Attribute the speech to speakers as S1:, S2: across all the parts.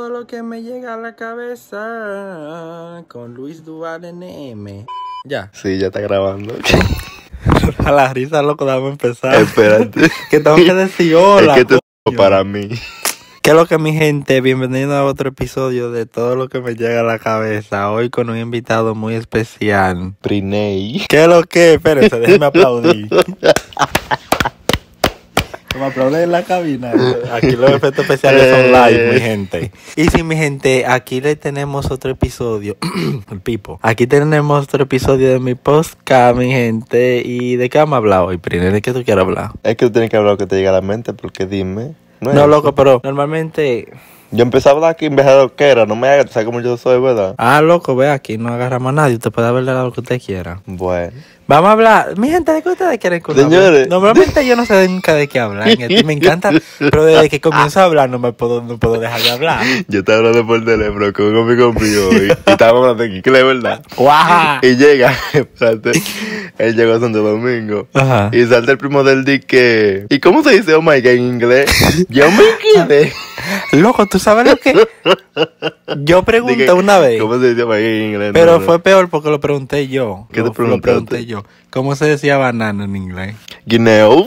S1: todo lo que me llega a la cabeza con Luis Duval NM. Ya.
S2: Sí, ya está grabando.
S1: A la risa, loco, dame empezar.
S2: Espérate.
S1: Que tengo que decir hola.
S2: Es que esto es para mí.
S1: ¿Qué es lo que, mi gente? Bienvenido a otro episodio de Todo lo que me llega a la cabeza. Hoy con un invitado muy especial.
S2: Priney.
S1: ¿Qué es lo que? Espérense, déjeme aplaudir. Como aplaudir en la cabina. Aquí los efectos especiales son live, mi gente. Y sí, mi gente, aquí le tenemos otro episodio. El Pipo. Aquí tenemos otro episodio de mi podcast, mi gente. ¿Y de qué vamos a hablar hoy, Priney? ¿De qué tú quieres hablar?
S2: Es que tú tienes que hablar lo que te llega a la mente, porque dime.
S1: No,
S2: es
S1: loco,
S2: eso.
S1: pero normalmente...
S2: Yo empecé a hablar aquí en vez de lo que era. No me hagas, tú sabes cómo yo soy, ¿verdad?
S1: Ah, loco, ve aquí, no agarramos a nadie. Usted puede hablar de lo que usted quiera.
S2: Bueno.
S1: Vamos a hablar. Mi gente, ¿de qué ustedes quieren que
S2: Señores.
S1: hable? Normalmente yo no sé nunca de qué hablar. Y a ti me encanta, pero desde que comienzo a hablar no puedo dejar de hablar.
S2: Yo estaba hablando por teléfono con un amigo mío y estábamos hablando aquí, que es verdad.
S1: ¡Guau!
S2: Y llega, espérate, él llegó a Santo Domingo.
S1: Ajá.
S2: Y salta el primo del dique. ¿Y cómo se dice oh my god en inglés? Yo me quedé.
S1: Loco, ¿tú sabes lo que? Yo pregunté
S2: Dije,
S1: una vez,
S2: ¿cómo se dice oh my god en inglés?
S1: pero
S2: No, no.
S1: fue peor porque lo pregunté yo.
S2: ¿Qué te
S1: Lo
S2: preguntaste?
S1: pregunté yo. ¿Cómo se decía banana en inglés?
S2: Guineo.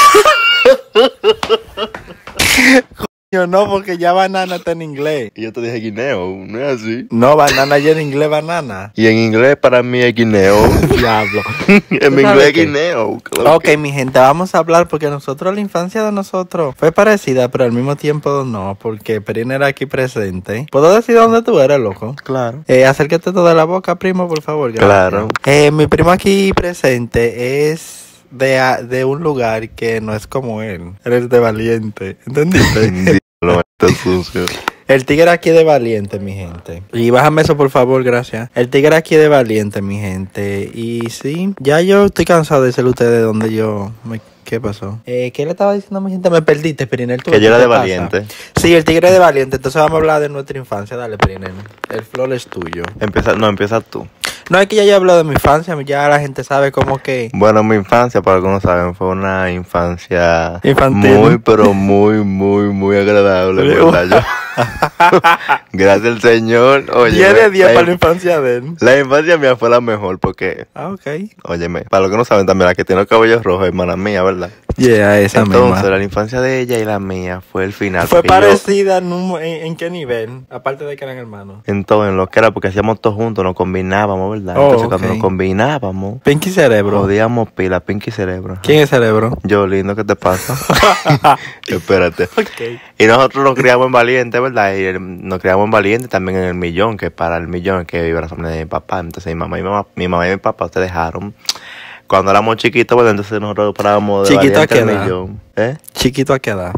S1: Yo no, porque ya banana está en inglés.
S2: Y yo te dije guineo, no es así.
S1: No, banana ya en inglés banana.
S2: Y en inglés para mí es guineo.
S1: Diablo.
S2: En mi
S1: ¿Tú sabes
S2: inglés es
S1: qué?
S2: guineo. Claro
S1: Ok, mi gente, vamos a hablar porque nosotros, la infancia de nosotros fue parecida, pero al mismo tiempo no, porque Perina era aquí presente. ¿Puedo decir dónde tú eres, loco?
S2: Claro.
S1: Acércate todo de la boca, primo, por favor. Gracias.
S2: Claro.
S1: Mi primo aquí presente es de un lugar que no es como él. Él es de Valiente, ¿entendiste?
S2: Diablo, está sucio.
S1: El tigre aquí de Valiente, mi gente. Y bájame eso, por favor, gracias. El tigre aquí de Valiente, mi gente. Y sí, ya yo estoy cansado de decirle a ustedes dónde yo... ¿Qué pasó? ¿Qué le estaba diciendo a mi gente? Me perdiste, Perinel.
S2: Que yo era de Valiente.
S1: Sí, el tigre de Valiente. Entonces vamos a hablar de nuestra infancia. Dale, Perinel. El flor es tuyo.
S2: Empieza tú.
S1: No, es que ya yo hablo de mi infancia. Ya la gente sabe como que...
S2: Bueno, mi infancia, para algunos saben, fue una infancia
S1: Infantil.
S2: muy, pero muy agradable, ¿verdad? Gracias al Señor. Oye,
S1: 10 de 10 para la infancia de él.
S2: la infancia mía fue la mejor porque,
S1: Ah, ok.
S2: óyeme, para los que no saben también, la que tiene los cabellos rojos, hermana mía, ¿verdad?
S1: Yeah, esa
S2: Entonces,
S1: misma.
S2: la infancia de ella y la mía fue el final.
S1: ¿Fue
S2: porque yo-
S1: parecida en qué nivel? Aparte de que eran hermanos.
S2: en todo, en lo que era, porque hacíamos todo juntos, nos combinábamos, ¿verdad?
S1: Oh,
S2: Entonces, cuando
S1: ok.
S2: nos combinábamos,
S1: Pinky Cerebro.
S2: podíamos pila, Pinky Cerebro.
S1: ¿Quién es Cerebro?
S2: Yo, lindo, ¿qué te pasa? Espérate.
S1: Ok.
S2: Y nosotros nos criamos en Valiente, ¿verdad? Y nos criamos en Valiente también en el Millón, que para el Millón que vive la familia de mi papá. Entonces mi mamá y mi papá se dejaron. Cuando éramos chiquitos, bueno, entonces nosotros parábamos de
S1: ¿Chiquito a
S2: Valiente
S1: qué
S2: al
S1: edad?
S2: Millón. ¿Eh?
S1: Chiquito a qué edad.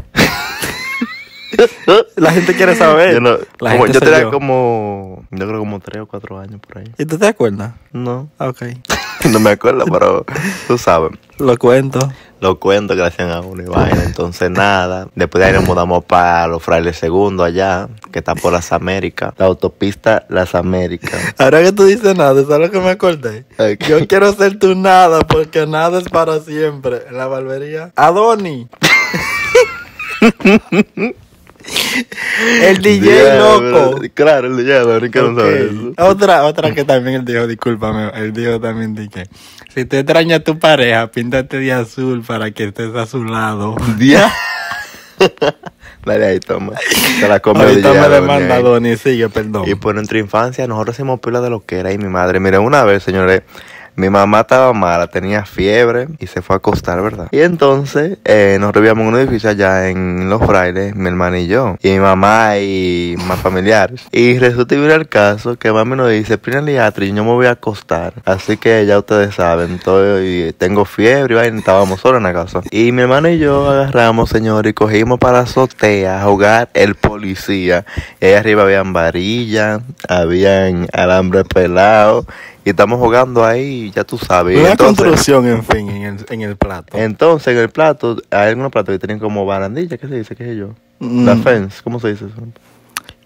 S1: La gente quiere saber.
S2: Yo, no-
S1: La
S2: como,
S1: gente
S2: yo
S1: soy
S2: tenía
S1: yo.
S2: como, yo creo como 3 o 4 años por ahí.
S1: ¿Y tú te acuerdas?
S2: No,
S1: Ok.
S2: no me acuerdo, pero tú sabes.
S1: Lo cuento.
S2: Lo cuento gracias a una y vaina. Entonces, nada. Después de ahí nos mudamos para los Frailes Segundos allá, que está por las Américas. La autopista Las Américas.
S1: Ahora que tú dices nada, ¿sabes lo que me acordé?
S2: Ay,
S1: Yo quiero ser tu nada porque nada es para siempre. En la barbería. Adoni. El DJ
S2: Diablo,
S1: loco.
S2: Claro, el DJ, ahora que no sabe eso.
S1: Ok. Otra que también él dijo, discúlpame, él dijo también dije, si te extraña a tu pareja, píntate de azul para que estés a su lado.
S2: Dia- Dale ahí, toma. Se la come el
S1: Ahorita
S2: DJ
S1: me
S2: Adoni
S1: demanda
S2: ahí.
S1: Donny, sigue, perdón.
S2: Y por nuestra infancia, nosotros hicimos pila de lo que era y mi madre. Miren, una vez, señores, mi mamá estaba mala, tenía fiebre y se fue a acostar, ¿verdad? Y entonces, nosotros vivíamos en un edificio allá en Los Frailes, mi hermana y yo, y mi mamá y más familiares. Y resulta y viene el caso que mami nos dice, Prina Liatri, yo me voy a acostar. Así que ya ustedes saben, y tengo fiebre y vaina, estábamos solos en la casa. Y mi hermano y yo agarramos, señor, y cogimos para la azotea a jugar el policía. Y ahí arriba habían varillas, habían alambre pelado. Y estamos jugando ahí, ya tú sabes.
S1: Una
S2: Entonces,
S1: construcción, en fin, en el plato.
S2: entonces, en el plato, hay algunos platos que tienen como barandilla, ¿qué se dice? ¿Qué sé yo? La fence, ¿cómo se dice eso?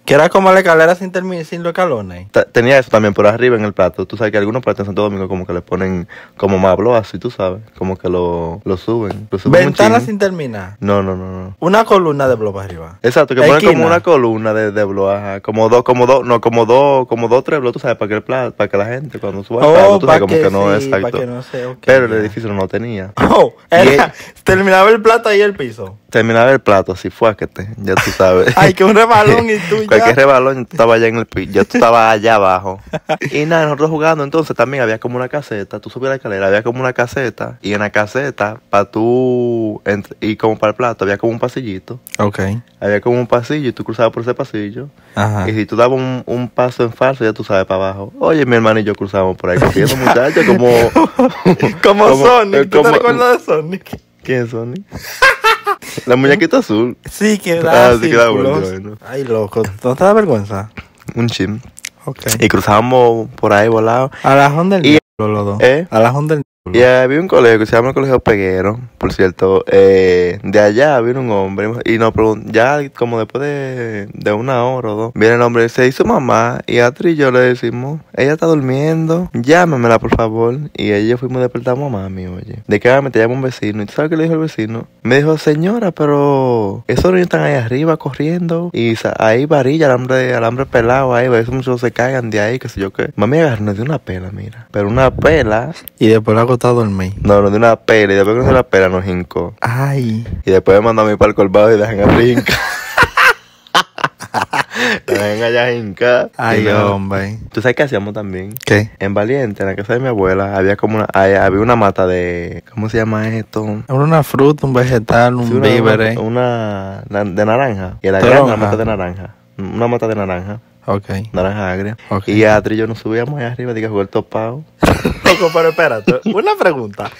S1: Que era como la escalera sin los escalones.
S2: Tenía eso también por arriba en el plato. Tú sabes que algunos platos en Santo Domingo como que le ponen como mablo así, tú sabes. Como que lo suben. Lo suben
S1: Ventana sin terminar.
S2: No.
S1: Una columna de bloque arriba.
S2: Exacto, que ponen como una columna de blo, ajá. Como dos, tres bloques, tú sabes, para que para que la gente cuando suba el plato, tú sabes, como que no es exacto.
S1: Para que no sea, okay,
S2: pero el edificio no tenía.
S1: Terminaba el plato ahí el piso.
S2: Terminaba el plato, así fuáquete, ya tú sabes.
S1: Ay, que un rebalón y tú ya.
S2: Cualquier rebalón, tú estabas allá en el piso, ya tú estabas allá abajo. Y nada, nosotros jugando, entonces también había como una caseta, tú subías la escalera, había como una caseta, y en la caseta, y como para el plato, había como un pasillito.
S1: Ok.
S2: Había como un pasillo y tú cruzabas por ese pasillo.
S1: Ajá.
S2: Y si tú dabas un paso en falso, ya tú sabes, para abajo. Oye, mi hermano y yo cruzábamos por ahí cogiendo muchachos
S1: como Sonic. ¿Tú te recuerdas de Sonic?
S2: ¿Quién es Sonic? La muñequita azul.
S1: Sí, que da
S2: bueno.
S1: Ay, loco, ¿no te da vergüenza?
S2: Un chin.
S1: Ok.
S2: Y cruzábamos por ahí volado.
S1: A la Honda del Diablo, los dos. A la Honda del
S2: Y había un colegio que se llama el Colegio Peguero, por cierto. De allá vino un hombre y nos preguntó, ya como después de una hora o dos, viene el hombre y dice, ¿y su mamá? Y a Tri y yo le decimos, ella está durmiendo, llámamela por favor. Y ella fuimos a despertar a mami, oye. De que me te llama un vecino. ¿Y tú sabes qué le dijo el vecino? Me dijo, señora, pero esos niños están ahí arriba corriendo y ahí varilla, alambre pelado ahí, a esos muchachos se caigan de ahí, qué sé yo qué. Mami agarró de una pela, mira. Pero una pela.
S1: Y después la acostó a dormir.
S2: No, de una pela. Y después que no se la pela nos hincó.
S1: Ay.
S2: Y después me mandó a mí para el colbado y dejan a brincar. Dejan allá hincar.
S1: Ay, hombre.
S2: ¿Tú sabes qué hacíamos también?
S1: ¿Qué?
S2: En Valiente, en la casa de mi abuela, había como había una mata de... ¿Cómo se llama esto?
S1: Una fruta, un vegetal, un víver.
S2: Una de naranja. Y la gran una mata de naranja. Una mata de naranja.
S1: Ok.
S2: Naranja agria.
S1: Okay.
S2: Y Adri y yo nos subíamos allá arriba, dije, jugar topado.
S1: Loco, pero espérate, una pregunta.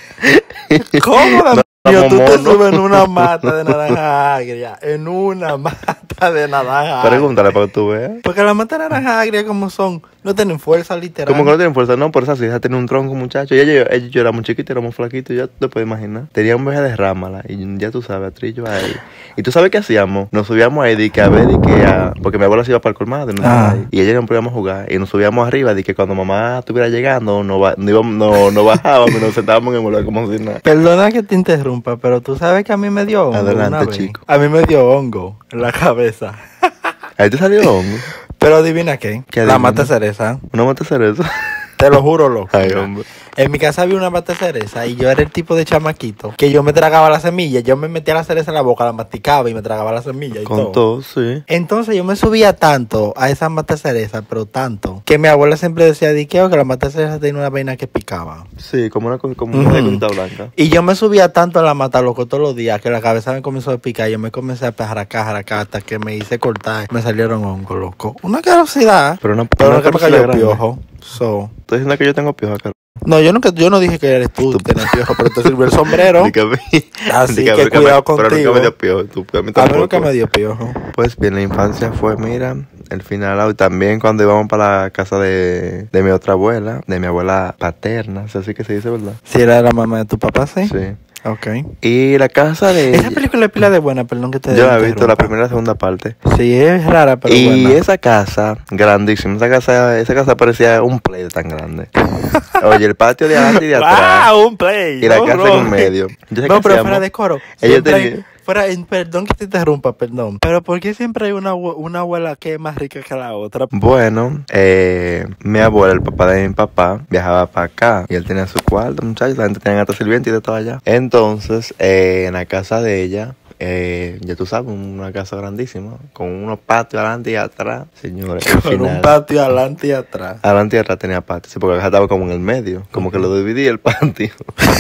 S1: ¿Cómo tú te subes en una mata de naranja agria? En una mata de naranja agria.
S2: Pregúntale para que tú veas.
S1: Porque las matas de naranja agria como son, no tienen fuerza literal.
S2: Como que no tienen fuerza, no, por eso sí, ella tenía un tronco, muchacho. Y ella era muy chiquita, éramos flaquitos, ya te puedes imaginar. Tenía un viaje de rámala, y ya tú sabes, Atrillo ahí. Y tú sabes qué hacíamos, nos subíamos ahí, porque mi abuela se iba para el colmado, y ella no podíamos jugar, y nos subíamos arriba, de que cuando mamá estuviera llegando, no bajábamos y nos sentábamos en el mueble como si nada.
S1: Perdona que te interrumpa, pero tú sabes que a mí me dio hongo.
S2: Adelante, chico.
S1: A mí me dio hongo en la cabeza.
S2: Ahí te salió hongo.
S1: Pero adivina qué. La mata cereza.
S2: ¿Una mata cereza?
S1: Te lo juro, loco.
S2: Ay, hombre.
S1: En mi casa había una mata de cereza y yo era el tipo de chamaquito que yo me tragaba la semilla. Yo me metía la cereza en la boca, la masticaba y me tragaba la semilla y
S2: con todo, sí.
S1: Entonces yo me subía tanto a esa mata de cereza, pero tanto, que mi abuela siempre decía, que la mata de cereza tenía una vaina que picaba.
S2: Sí, como una cosita blanca.
S1: Y yo me subía tanto a la mata, loco, todos los días, que la cabeza me comenzó a picar. Yo me comencé a jaracar, hasta que me hice cortar. Me salieron hongos, loco. Una carosidad.
S2: Pero no
S1: que me cayó piojo.
S2: ¿Tú diciendo que yo tengo piojo acá?
S1: No, yo no dije que eres tú que tenías piojo, pero te sirvió el sombrero. Así que cuidado contigo.
S2: Pero nunca me dio piojo.
S1: A mí nunca me dio piojo.
S2: Pues bien, la infancia fue, mira, el final. Y también cuando íbamos para la casa de mi otra abuela, de mi abuela paterna, así que se dice, ¿verdad?
S1: Sí, era la mamá de tu papá, ¿sí?
S2: Sí.
S1: Ok.
S2: Y la casa de...
S1: Esa película es pila de buena, perdón que te
S2: Yo la he visto la primera y la segunda parte.
S1: Sí, es rara, pero
S2: buena.
S1: Y
S2: esa casa, grandísima. Esa casa parecía un play tan grande. Oye, el patio de adelante y de atrás.
S1: ¡Ah, un play!
S2: Y la casa en medio.
S1: No, pero fuera de coro.
S2: Ella tenía...
S1: Perdón que te interrumpa, perdón. Pero ¿por qué siempre hay una abuela que es más rica que la otra?
S2: Bueno, mi abuela, el papá de mi papá, viajaba para acá. Y él tenía su cuarto, muchachos. La gente tenía hasta sirviente y de todo allá. Entonces, en la casa de ella, ya tú sabes, una casa grandísima, con unos patios adelante y atrás, señores.
S1: Con un patio adelante y atrás.
S2: Adelante y atrás tenía patio, sí, porque acá estaba como en el medio, como que lo dividía el patio.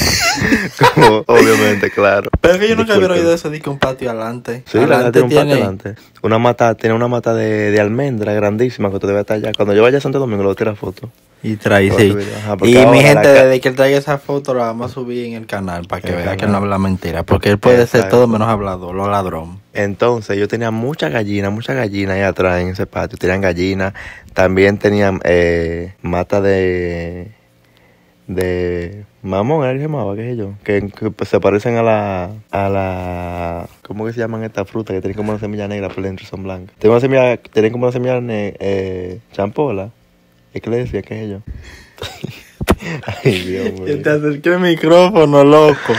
S2: Como, obviamente, claro.
S1: Pero es que yo nunca había oído eso de que un patio adelante.
S2: Sí, adelante tiene un patio adelante. Tiene una mata de almendra grandísima que tú debes estar allá. Cuando yo vaya a Santo Domingo, le voy a tirar foto.
S1: Y trae, sí. Y mi gente, desde que él traiga esa foto, la vamos a subir en el canal para que vea que no habla mentira. Porque él puede ser todo menos hablador, lo ladrón.
S2: Entonces, yo tenía muchas gallinas ahí atrás en ese patio. Tenían gallinas. También tenían mata de de mamón, ¿era que se llamaba? ¿Qué sé yo? Que se parecen a la... ¿Cómo que se llaman estas frutas? Que tienen como una semilla negra por dentro y son blancas. Tienen como una semilla champola. ¿Y qué le decía? ¿Qué sé yo? Ay, Dios mío.
S1: Que te acerqué el micrófono, loco.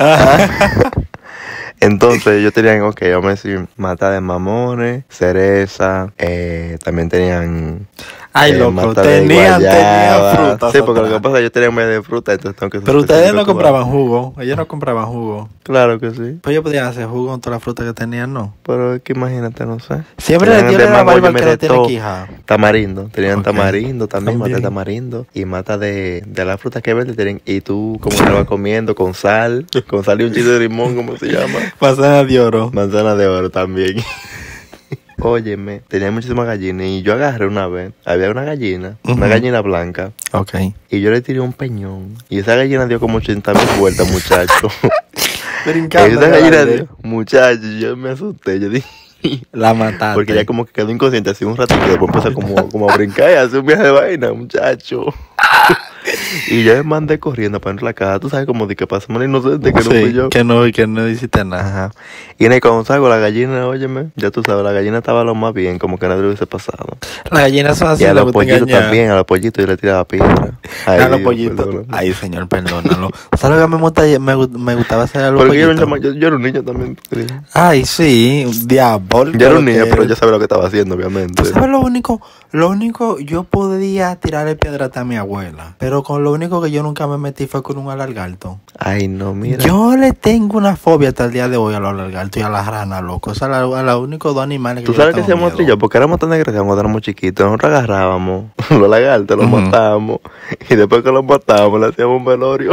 S2: Entonces ellos tenían, vamos a decir, mata de mamones, cereza, también tenían...
S1: Ay, loco,
S2: mata de
S1: tenían
S2: guayaba.
S1: frutas.
S2: Sí, porque lo que pasa es que yo tenía en vez de fruta, entonces tengo que...
S1: Pero ustedes no compraban jugo. Ellos no compraban jugo.
S2: Claro que sí.
S1: Pues ellos podían hacer jugo con todas las frutas que tenían, ¿no?
S2: Pero es que imagínate, no sé.
S1: Siempre les dio la barba que no tiene quija.
S2: Tamarindo. Tenían
S1: Ok.
S2: tamarindo también, mata de
S1: También.
S2: tamarindo. Y mata de las frutas que venden. Y tú como te vas comiendo con sal y un chile de limón, ¿cómo se llama?
S1: Manzana de oro.
S2: Manzana de oro también. Óyeme, tenía muchísimas gallinas y yo agarré una vez, había una gallina, una gallina blanca,
S1: Ok.
S2: y yo le tiré un peñón. Y esa gallina dio como 80,000 vueltas, muchacho.
S1: Brincando.
S2: Esa gallina dio, muchacho, yo me asusté, yo dije...
S1: La mataste.
S2: Porque ya como que quedó inconsciente así un ratito y después empezó como a brincar y a hacer un viaje de vaina, muchacho. Y yo me mandé corriendo para entrar a la casa. Tú sabes como de que pasamos inocente, que no fui yo.
S1: Que no hiciste nada.
S2: Ajá. Y en el cuando salgo la gallina, óyeme, ya tú sabes, la gallina estaba lo más bien, como que nada le hubiese pasado.
S1: Las gallinas son así.
S2: Y a
S1: lo
S2: los
S1: que te
S2: pollitos
S1: engañan.
S2: también, a los pollitos yo le tiraba piedra. Ay,
S1: A los
S2: Dios,
S1: pollitos.
S2: perdóname.
S1: Ay, señor, perdónalo. ¿Sabes lo que me gustaba hacer a los
S2: Porque
S1: pollitos?
S2: yo era un niño también. Sí.
S1: Ay, sí, un diablo.
S2: Yo era un niño, pero yo sabía lo que estaba haciendo, obviamente.
S1: ¿Tú sabes lo único, yo podía tirarle piedra a mi abuela, pero con lo único que yo nunca me metí fue con un alargalto.
S2: Ay, no, mira.
S1: Yo le tengo una fobia hasta el día de hoy a los alargaltos y a las ranas, loco. O sea, a los únicos dos animales que
S2: ¿Tú
S1: yo
S2: sabes
S1: le
S2: qué
S1: tengo
S2: hacíamos tú y
S1: miedo.
S2: yo? Porque éramos tan desgraciados cuando éramos chiquitos. Nosotros agarrábamos los lagartos, los
S1: Ujú.
S2: matábamos. Y después que los matábamos, le hacíamos un velorio.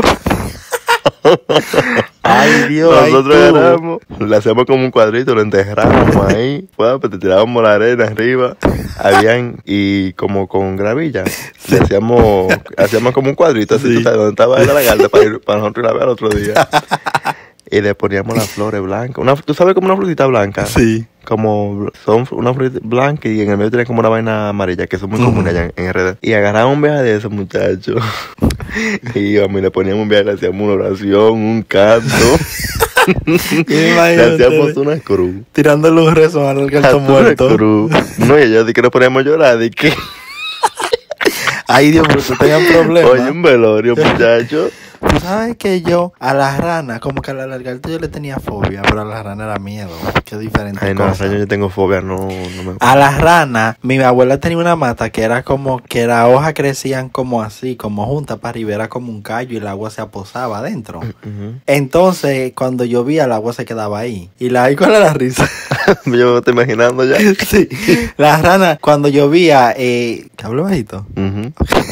S1: Ay, Dios,
S2: Nosotros
S1: ay, tú.
S2: agarramos, le hacíamos como un cuadrito, lo enterrábamos ahí. Pues te tirábamos la arena arriba. Habían, y como con gravilla, le hacíamos como un cuadrito así,
S1: Sí.
S2: tú sabes, donde estaba la lagarta para nosotros ir a ver al otro día. Y le poníamos las flores blancas. ¿Tú sabes como una frutita blanca?
S1: Sí.
S2: Como son una fruta blanca y en el medio tiene como una vaina amarilla que son muy comunes allá en RD. Y agarraba un viaje de esos muchachos y íbamos y le poníamos un viaje, le hacíamos una oración, un canto. Le hacíamos una cruz.
S1: Tirándole un rezo al alargalto
S2: Una
S1: muerto.
S2: cruz. No, y ella di que nos poníamos a llorar, di que
S1: Ay, Dios, pero tú tenías problemas.
S2: oye, un velorio, muchacho.
S1: Tú sabes que yo a las ranas, como que al lagarto yo le tenía fobia, pero a las ranas era miedo. Qué diferente
S2: Ay, no,
S1: cosa.
S2: yo tengo fobia, no me...
S1: A las ranas, mi abuela tenía una mata que era como que las hojas crecían como así, como juntas para arriba, era como un callo y el agua se aposaba adentro.
S2: Ujú.
S1: Entonces, cuando llovía, el agua se quedaba ahí. Y ¿cuál era la risa?
S2: Yo me estoy imaginando ya.
S1: Sí, las ranas, cuando llovía, ¿te hablo bajito?
S2: Ujú.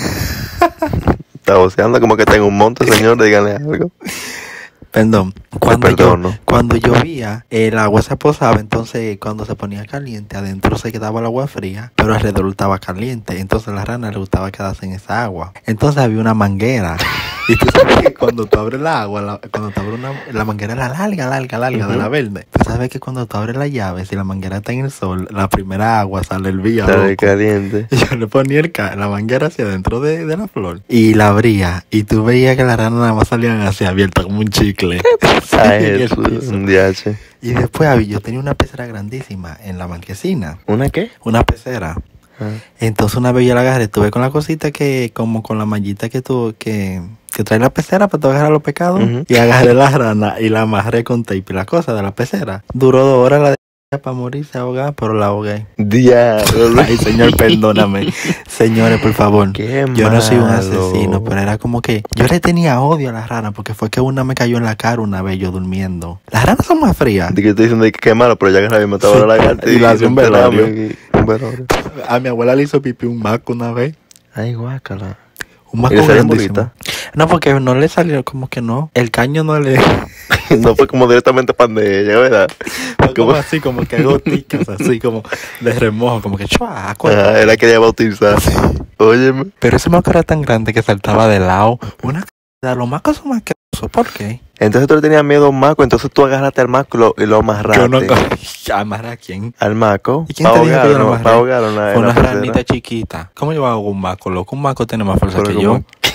S2: Está voceando como que tengo un monte, señor, díganle algo.
S1: Perdón.
S2: perdono.
S1: Cuando llovía, el agua se aposaba, entonces cuando se ponía caliente, adentro se quedaba el agua fría, pero alrededor estaba caliente. Entonces a la rana le gustaba quedarse en esa agua. Entonces había una manguera. Y tú sabes que cuando tú abres la agua, cuando tú abres la manguera es la larga de la verde. Tú sabes que cuando tú abres la llave, si la manguera está en el sol, la primera agua sale el vía.
S2: Sale caliente.
S1: Y yo le ponía la manguera hacia adentro de la flor. Y la abría. Y tú veías que las ranas nada más salían así abiertas como un chicle.
S2: Ay,
S1: En el
S2: Jesús,
S1: piso.
S2: un DH.
S1: Y después yo tenía una pecera grandísima en la marquesina.
S2: ¿Una qué?
S1: Una pecera.
S2: Ah.
S1: Entonces una vez yo la agarré, tuve con la cosita que, como con la mallita que trae la pecera para tú agarrar los pecados.
S2: Ujú.
S1: Y agarré la rana y la amarré con tape y la cosa de la pecera. Duró 2 horas la para morirse ahogada, pero la ahogué.
S2: Diablo.
S1: Ay, señor, perdóname. Señores, por favor.
S2: Qué
S1: Yo no soy un
S2: malo.
S1: asesino, pero era como que yo le tenía odio a las ranas porque fue que una me cayó en la cara una vez yo durmiendo. Las ranas son más frías.
S2: De que estoy diciendo que qué malo, pero ya que había matado
S1: Sí.
S2: a la lagarta
S1: Y le hacía un velorio.
S2: Un velorio.
S1: A mi abuela le hizo pipí un maco una vez.
S2: Ay, guácala.
S1: Un
S2: ¿Y
S1: maco
S2: le salió
S1: grandísimo.
S2: bolita?
S1: No, porque no le salió como que no. El caño no le...
S2: No fue como directamente pan de ella, ¿verdad?
S1: Fue como así, como que goticas, así como de remojo, como que chua,
S2: Ajá, era que ella bautizar. Óyeme.
S1: Pero ese maco era tan grande que saltaba de lado. Los macos son más que ¿por qué?
S2: Entonces tú le tenías miedo a un maco, entonces tú agarraste al maco y lo amarraste.
S1: Yo no... ¿Amarra a quién?
S2: Al maco.
S1: ¿Y quién te dijo que yo lo amarré?
S2: Para ahogarlo en la
S1: Fue una
S2: pecera.
S1: ranita chiquita. ¿Cómo yo hago un maco, loco? Un maco tiene más fuerza
S2: Pero
S1: que yo.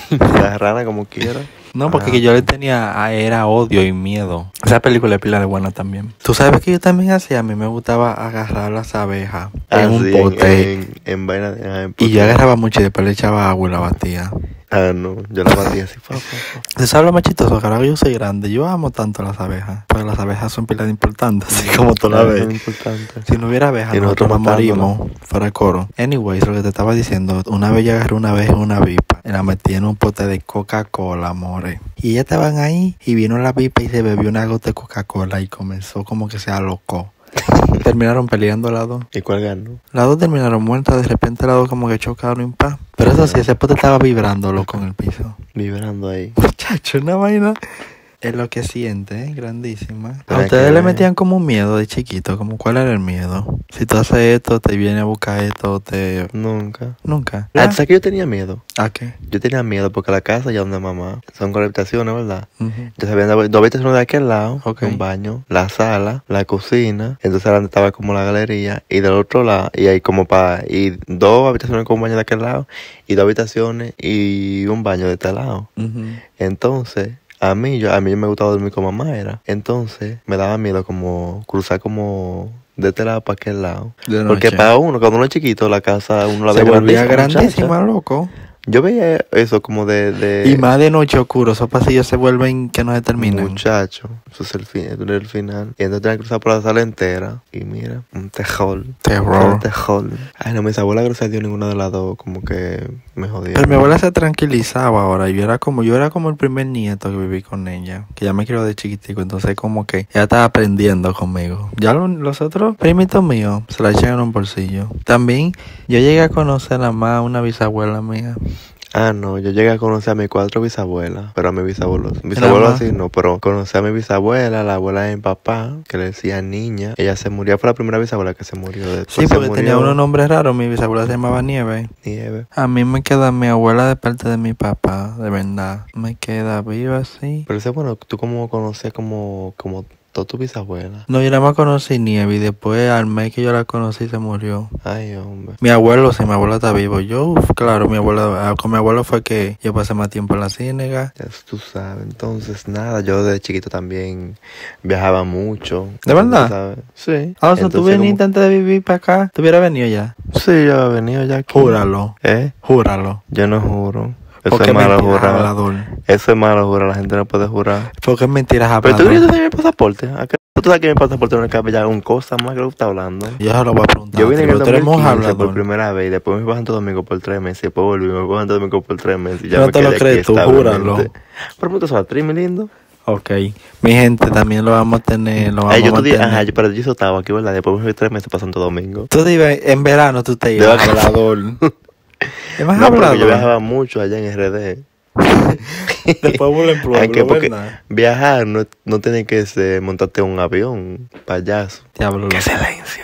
S2: La rana como quiera.
S1: No, porque yo le tenía, era odio y miedo. Esa película es pila de buena también. Tú sabes que yo también hacía, a mí me gustaba agarrar las abejas en un pote.
S2: En vaina de...
S1: Y yo agarraba mucho y después le echaba agua y la batía.
S2: Ah, no, yo la batía así.
S1: ¿Te sabes lo más chistoso? Carajo, yo soy grande. Yo amo tanto las abejas. Porque las abejas son pilas importantes, así como tú la ves. Si no hubiera abejas, nosotros nos morimos. Fuera de coro. Anyways, lo que te estaba diciendo, una vez yo agarré una abeja en una avispa y la metí en un pote de Coca-Cola, amores. Y ellas estaban ahí y vino la avispa y se bebió una gota de Coca-Cola y comenzó como que se alocó. Terminaron peleando las dos.
S2: ¿Y cuál ganó?
S1: Las dos terminaron muertas. De repente las dos como que chocaron en paz. Pero eso sí, ese pote estaba vibrando loco en el piso.
S2: Vibrando ahí.
S1: Muchacho, una vaina. Es lo que siente, grandísima. ¿A ustedes le metían como un miedo de chiquito? Como ¿cuál era el miedo? Si tú haces esto, te viene a buscar esto, te...
S2: Nunca.
S1: Nunca.
S2: ¿Sabes que yo tenía miedo?
S1: ¿A qué?
S2: Yo tenía miedo porque la casa ya donde mamá son con habitaciones, ¿verdad?
S1: Uh-huh.
S2: Entonces había dos habitaciones de aquel lado,
S1: Okay.
S2: un baño, la sala, la cocina, entonces donde estaba como la galería, y del otro lado, y hay como y dos habitaciones con un baño de aquel lado, y dos habitaciones y un baño de este lado.
S1: Uh-huh.
S2: Entonces, a mí me gustaba dormir con mamá, entonces me daba miedo como cruzar como de este lado para aquel lado. Porque para uno, cuando uno es chiquito, la casa uno la ve
S1: volvía grandísima, loco.
S2: Yo veía eso como de...
S1: Y más de noche oscuro, esos pasillos se vuelven que no se terminan.
S2: Muchacho, eso es el final. Y entonces tenía que cruzar por la sala entera. Y mira, un terror. Un terror. Ay, no, mis abuelas, gracias a Dios, ninguna de las dos como que me jodía.
S1: Pero mi abuela se tranquilizaba ahora. Yo era como el primer nieto que viví con ella. Que ya me crió de chiquitico. Entonces como que ella estaba aprendiendo conmigo. Ya los otros primitos míos se la echan en un bolsillo. También yo llegué a conocer a más una bisabuela mía.
S2: Ah, no, yo llegué a conocer a mis 4 bisabuelas, pero a mis bisabuelos así no, pero conocí a mi bisabuela, la abuela de mi papá, que le decía niña. Ella se murió, fue la primera bisabuela que se murió.
S1: Sí, porque tenía unos nombres raros. Mi bisabuela se llamaba Nieve. A mí me queda mi abuela de parte de mi papá, de verdad. Me queda viva, sí.
S2: Pero ese, bueno, tú como conoces como toda tu bisabuela.
S1: No, yo nada más conocí Nieve y después al mes que yo la conocí se murió.
S2: Ay, hombre.
S1: Mi abuelo está vivo. Yo, claro, con mi abuelo fue que yo pasé más tiempo en la ciénaga.
S2: Ya tú sabes, entonces nada, yo de chiquito también viajaba mucho.
S1: ¿De verdad?
S2: ¿Sabes? Sí.
S1: Ah, o sea, tú viniste antes de vivir para acá, ¿tú hubieras venido ya?
S2: Sí, yo he venido ya aquí.
S1: Júralo. Júralo.
S2: Yo no juro. Eso
S1: es
S2: malo
S1: mentira,
S2: jurar.
S1: hablador.
S2: Eso es malo jurar, la gente no puede jurar.
S1: Porque es mentiras
S2: Pero
S1: hablador.
S2: tú querías tener mi pasaporte. Tú sabes que mi pasaporte no cabe ya un cosa más que lo que está hablando.
S1: Yo se lo voy a preguntar.
S2: Yo vine en el 2015
S1: hablador
S2: por primera vez y después me fui a Santo Domingo por 3 meses y después volví me fui a Santo Domingo por 3 meses y ya
S1: no
S2: me
S1: te
S2: quedé
S1: lo crees
S2: aquí
S1: tú,
S2: establemente.
S1: júralo.
S2: Pero me a tri, mi lindo.
S1: Ok. Mi gente, también lo vamos a tener.
S2: Pero yo estaba aquí, ¿verdad? Después me fui 3 meses para Santo Domingo.
S1: Tú te ibas, en verano tú te ibas hablador. ¿Es más hablador?
S2: Yo viajaba mucho allá en RD.
S1: Después vuelve en pueblo,
S2: porque
S1: ¿verdad?
S2: viajar no tiene que ser montarte en un avión, payaso.
S1: Diablo.
S2: ¡Qué silencio!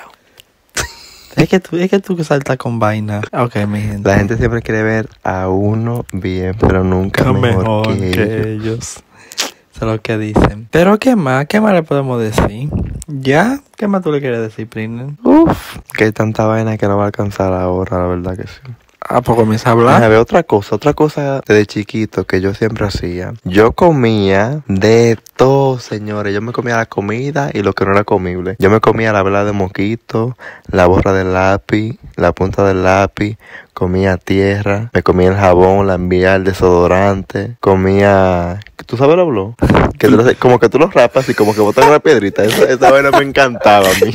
S1: Es que tú saltas con vaina. Ok, mi gente.
S2: La gente siempre quiere ver a uno bien, pero nunca mejor que ellos.
S1: Eso es lo que dicen. Pero ¿qué más? ¿Qué más le podemos decir? ¿Ya? ¿Qué más tú le quieres decir, Prinen?
S2: Uf, que hay tanta vaina que no va a alcanzar ahora, la verdad que sí.
S1: Ah, pues comienza a hablar.
S2: A ver, otra cosa desde chiquito que yo siempre hacía. Yo comía de todo, señores. Yo me comía la comida y lo que no era comible. Yo me comía la vela de mosquito, la borra del lápiz, la punta del lápiz, comía tierra, me comía el jabón, la envía, el desodorante, comía... ¿Tú sabes lo blog? Que como que tú los rapas y como que botas una piedrita. Esa vaina me encantaba a mí.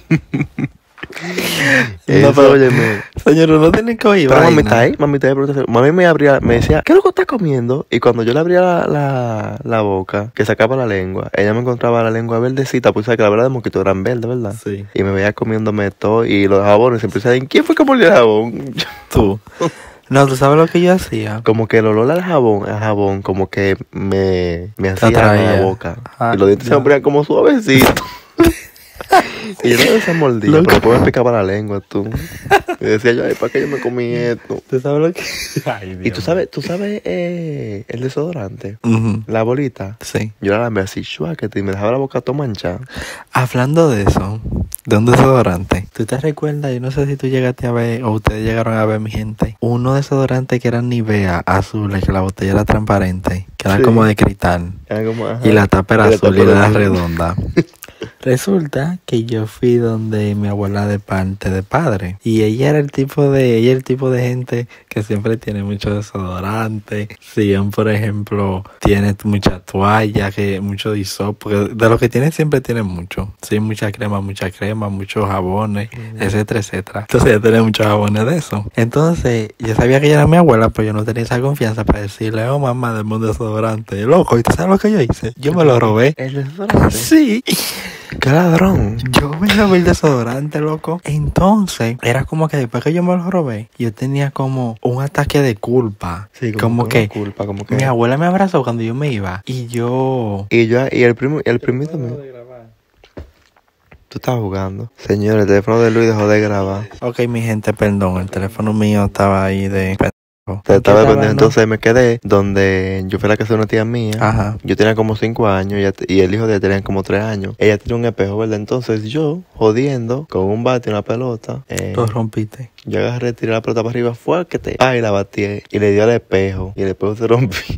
S1: No, pero, óyeme. Señor, no tiene que oír.
S2: Pero mamita ahí, mami me decía, ¿qué es lo que estás comiendo? Y cuando yo le abría la boca, que sacaba la lengua, ella me encontraba la lengua verdecita, pues sabes que la verdad de mosquito eran verdes, ¿verdad?
S1: Sí.
S2: Y me veía comiéndome todo y los jabones siempre decían, ¿quién fue que mordió el jabón?
S1: Tú. No, ¿tú sabes lo que yo hacía?
S2: Como que el olor al jabón, como que me hacía en la boca. Y los dientes se me ponían como suavecitos. Y yo no se mordía, pero después me picaba la lengua, tú. Y decía yo, ay, ¿para qué yo me comí esto?
S1: ¿Tú sabes lo que...? Ay, Dios.
S2: Y tú sabes el desodorante, la bolita.
S1: Sí.
S2: Yo la lambé así, que me dejaba la boca toda manchada.
S1: Hablando de eso, de un desodorante. ¿Tú te recuerdas? Yo no sé si tú llegaste a ver o ustedes llegaron a ver, mi gente. Uno desodorante que era Nivea azules, que la botella era transparente, que era
S2: Sí.
S1: como de cristal.
S2: Era como, ajá.
S1: Y la tapa era
S2: Y la
S1: azul y
S2: tapa era
S1: era
S2: azul.
S1: redonda. Resulta que yo fui donde mi abuela de parte de padre. Y ella era el tipo de gente que siempre tiene mucho desodorante. Siempre, por ejemplo, tiene mucha toalla, que mucho disop, porque de lo que tiene siempre tiene mucho. Sí, mucha crema, muchos jabones, etcétera, etcétera. Entonces ella tenía muchos jabones de eso. Entonces, yo sabía que ella era mi abuela, pero yo no tenía esa confianza para decirle, oh mamá, dame un desodorante. Loco, ¿y tú sabes lo que yo hice? Yo me lo robé.
S2: ¿El desodorante?
S1: Sí.
S2: ¡Qué ladrón!
S1: Yo me robé el desodorante, loco. Entonces, era como que después que yo me lo robé, yo tenía como un ataque de culpa.
S2: Sí,
S1: como que
S2: culpa, como que...
S1: mi abuela me abrazó cuando yo me iba. Y yo...
S2: Y el primito mío. Tú estabas jugando. Señor, el teléfono de Luis dejó de grabar.
S1: Ok, mi gente, perdón. El teléfono mío estaba ahí de...
S2: Te estaba
S1: ¿Qué
S2: pendiente,
S1: no?
S2: entonces me quedé donde yo fui a la casa de una tía mía.
S1: Ajá.
S2: Yo tenía como 5 años y el hijo de ella tenía como 3 años. Ella tenía un espejo, ¿verdad? Entonces yo, jodiendo, con un bate y una pelota,
S1: Tú rompiste.
S2: yo agarré, tiré la pelota para arriba, fuerte. Y la batí y le dio al espejo. Y el espejo se rompió.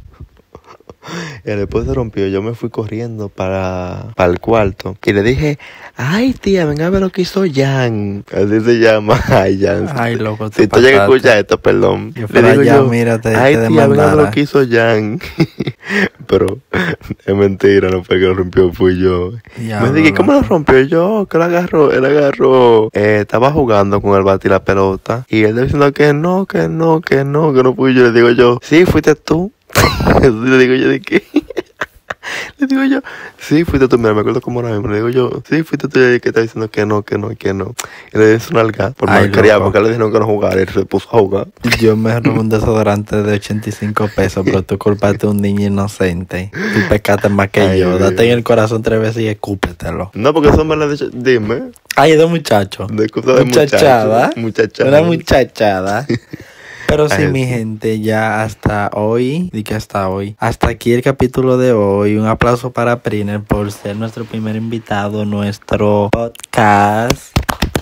S2: Y después se rompió, yo me fui corriendo para el cuarto y le dije, ay tía, venga a ver lo que hizo Jan. Así se llama, ay Jan.
S1: Ay, loco,
S2: Si tú llegas a escuchar esto, perdón.
S1: Yo fuera allá, mira, te
S2: ay tía, venga a ver
S1: demandara.
S2: lo que hizo Jan. Pero es mentira, no fue que lo rompió, fui yo.
S1: Diablo,
S2: Me dije, ¿cómo lo
S1: loco.
S2: rompió? Yo, que lo agarró, él agarró, estaba jugando con el bate y la pelota. Y él diciendo que no fui yo. Le digo yo, sí, fuiste tú. Le digo yo, ¿de qué? Le digo yo, sí, fuiste tú. Mira, me acuerdo como ahora mismo. Le digo yo, sí, fuiste tú que está diciendo que no. Y le dice una alga por
S1: Ay,
S2: malcriar,
S1: loco.
S2: porque le dijeron que no jugara. Y él se puso a jugar.
S1: Yo me robé un desodorante de 85 pesos, pero tú culpaste a un niño inocente. Tú pecaste más que
S2: Ay,
S1: yo.
S2: Dios.
S1: Date en el corazón 3 veces y escúpetelo.
S2: No, porque son malas de... Dime.
S1: Ay, dos muchachos.
S2: De cosas de
S1: Muchachada.
S2: Muchachada.
S1: Una muchachada. Pero sí,
S2: Ay,
S1: mi
S2: sí.
S1: gente, ya hasta hoy, di que hasta hoy, hasta aquí el capítulo de hoy. Un aplauso para Priner por ser nuestro primer invitado, nuestro podcast.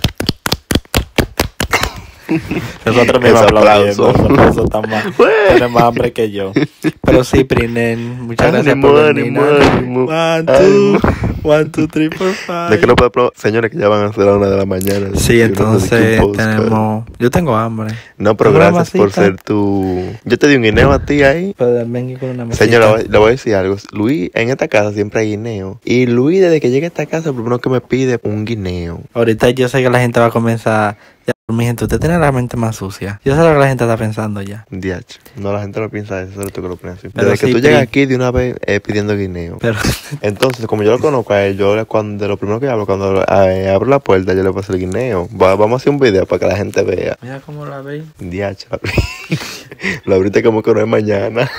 S1: Nosotros mismos
S2: Ese
S1: aplaudiendo.
S2: aplauso.
S1: Nosotros estamos tiene más hambre que yo. Pero sí, Priner, muchas gracias
S2: Ánimo,
S1: por venir.
S2: ánimo.
S1: 1, 2, 3, 4,
S2: De que no puedo probar, señores, que ya van a ser a 1 de la mañana.
S1: Sí,
S2: Y uno dedica
S1: entonces
S2: un podcast.
S1: tenemos... Yo tengo hambre.
S2: No, pero
S1: ¿Una
S2: gracias por
S1: masita?
S2: ser tu... Yo te di un guineo a ti ahí.
S1: Pero venga con una mesita.
S2: Señora, le voy a decir algo. Luis, en esta casa siempre hay guineo. Y Luis, desde que llega a esta casa, lo primero que me pide un guineo.
S1: Ahorita yo sé que la gente va a comenzar... Ya, mi gente, usted tiene la mente más sucia. Yo sé lo que la gente está pensando ya.
S2: DH. No, la gente no piensa eso, solo tú que lo pones así.
S1: Pero
S2: Desde que
S1: sí,
S2: tú llegas
S1: Pri.
S2: aquí de una vez pidiendo guineo.
S1: Pero...
S2: Entonces, como yo lo conozco a él, cuando de lo primero que hablo, cuando abro la puerta, yo le paso el guineo. Vamos a hacer un video para que la gente vea.
S1: Mira cómo la veis.
S2: DH, lo abriste como que no es mañana.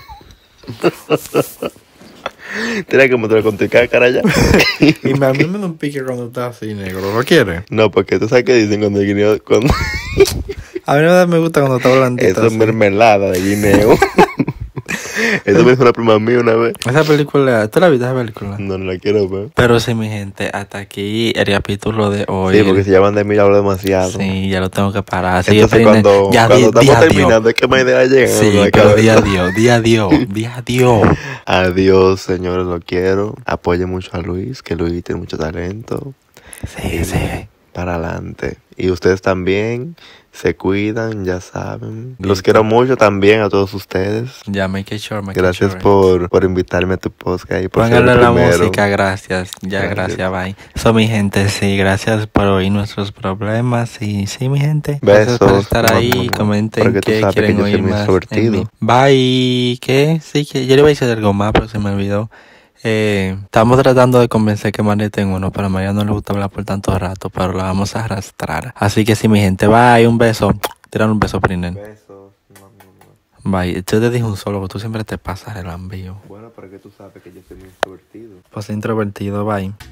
S2: Tienes que mostrar con tu cara ya.
S1: Y a mí me da un pique cuando está así, negro. ¿Lo quiere?
S2: No, porque tú sabes que dicen cuando el guineo... Cuando...
S1: A mí me gusta cuando está blandito.
S2: Eso es
S1: así.
S2: mermelada de guineo. Eso me hizo una prima mía una vez.
S1: Esa película, ¿tú la viste esa película?
S2: No la quiero ver.
S1: Pero sí, mi gente, hasta aquí el capítulo de hoy.
S2: Sí, porque si llaman de mí yo hablo demasiado.
S1: Sí, ya lo tengo que parar. Así
S2: Entonces
S1: que
S2: cuando estamos
S1: di adiós.
S2: terminando es que más idea llega.
S1: Sí,
S2: no hay que
S1: pero
S2: hablar.
S1: di adiós, di adiós, di adiós.
S2: Adiós, señores, lo quiero. Apoyen mucho a Luis, que Luis tiene mucho talento.
S1: Sí, sí.
S2: Para adelante. Y ustedes también se cuidan, ya saben. Los quiero mucho también a todos ustedes.
S1: Ya, make it sure,
S2: Gracias por invitarme a tu podcast y por ser
S1: Póngale
S2: el
S1: la
S2: primero.
S1: música, gracias. Ya, gracias, bye. So, mi gente, sí, gracias por oír nuestros problemas. Y sí, mi gente, gracias por
S2: Besos.
S1: estar ahí. Comenten
S2: Porque tú
S1: qué
S2: sabes
S1: quieren
S2: que yo soy
S1: oír
S2: muy
S1: más.
S2: extrovertido.
S1: en mí. Bye. ¿Qué? Sí, que yo le iba a decir algo más, pero se me olvidó. Estamos tratando de convencer que María tenga uno, pero a María no le gusta hablar por tanto rato, pero la vamos a arrastrar. Así que sí, mi gente, bye, un beso. Tiran un beso, Prinen.
S2: Besos.
S1: Bye. Yo te dije un solo, porque tú siempre te pasas el envío.
S2: Bueno, pero que tú sabes que yo soy muy extrovertido.
S1: Pues introvertido, bye.